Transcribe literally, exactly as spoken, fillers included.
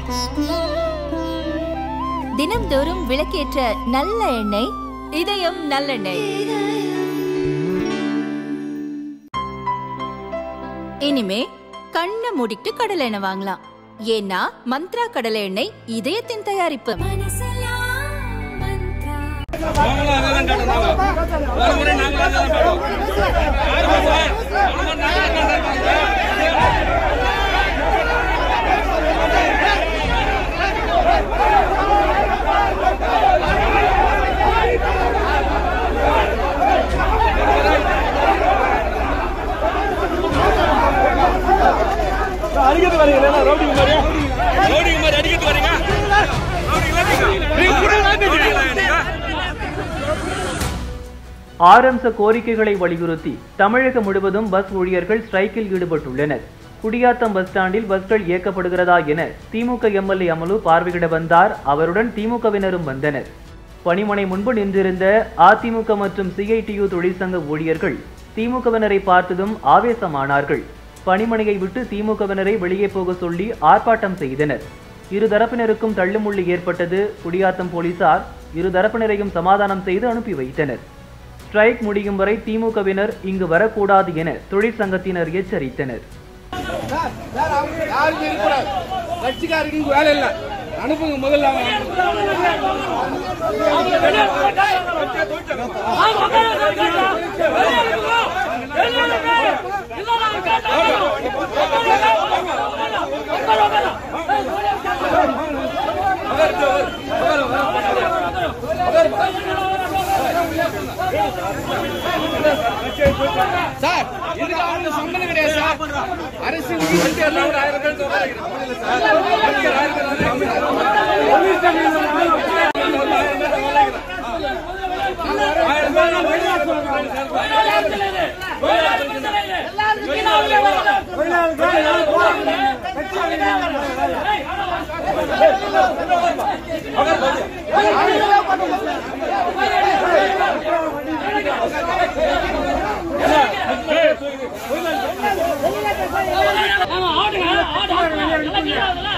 தினம்தோறும் விளக்கேற்ற நல்ல எண்ணெய் இதயம் நல்லெண்ணெய். இனிமே கண்ணை மூடிட்டு கடலை எண்ணெய் வாங்கலாம். ஏன்னா மந்த்ரா கடலை எண்ணெய் இதயத்தின் தயாரிப்பு. ஆறு அம்ச கோரிக்கைகளை வலியுறுத்தி தமிழகம் முழுவதும் பஸ் ஊழியர்கள் ஸ்ட்ரைக்கில் ஈடுபட்டுள்ளனர். குடியாத்தம் பஸ் ஸ்டாண்டில் பஸ்கள் இயக்கப்படுகிறதா என திமுக எம்எல்ஏ அமலு பார்வையிட வந்தார். அவருடன் திமுகவினரும் வந்தனர். பணிமனை முன்பு நின்றிருந்த அதிமுக மற்றும் சிஐடியு தொழிற்சங்க ஊழியர்கள் திமுகவினரை பார்த்ததும் ஆவேசமானார்கள். பணிமனையை விட்டு திமுகவினரை வெளியே போக சொல்லி ஆர்ப்பாட்டம் செய்தனர். இருதரப்பினருக்கும் தள்ளுமுள்ளு ஏற்பட்டது. குடியாத்தம் போலீசார் இருதரப்பினரையும் சமாதானம் செய்து அனுப்பி வைத்தனர். ஸ்ட்ரைக் முடியும் வரை திமுகவினர் இங்கு வரக்கூடாது என தொழிற்சங்கத்தினர் எச்சரித்தனர். அனுப்புங்க முதல்ல. சார் இதுக்கு அவங்க சம்பந்தம் கிடையாது சார். அரசு ஆடுங்க ஆடுங்க